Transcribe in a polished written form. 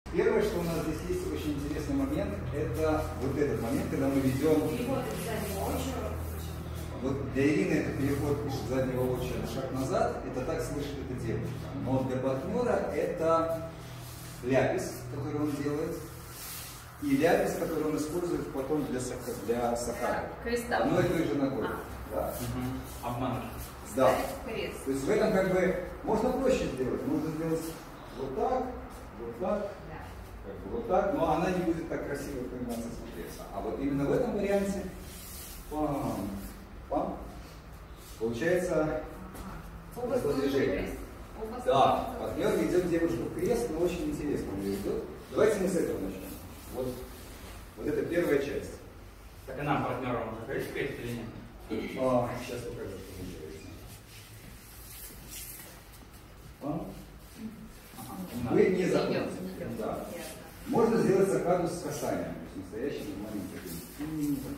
Первое, что у нас здесь есть очень интересный момент, это вот этот момент, когда мы ведем... Переход из заднего очера. Вот для Ирины это переход из заднего очера, шаг назад, это так слышит эта девушка. Но для партнера это ляпис, который он делает, и ляпис, который он использует потом для сакары. Креста. Одной и той же ногой. Да. Обман. Да. Крест. То есть в этом как бы можно проще сделать. Можно сделать вот так, Да. как бы вот так, но она не будет так красиво пониматься смотреться. А вот именно в этом варианте получается движение. Да, партнер ведет девушку в крест, но очень интересно он ее ведет. Давайте мы с этого начнем. Вот это первая часть. Так и нам, партнерам, уже говоришь крест или нет? Сейчас покажу, что получается. Вы не заходите. Да. Можно сделать сакаду с касанием, то есть настоящий нормальный такой.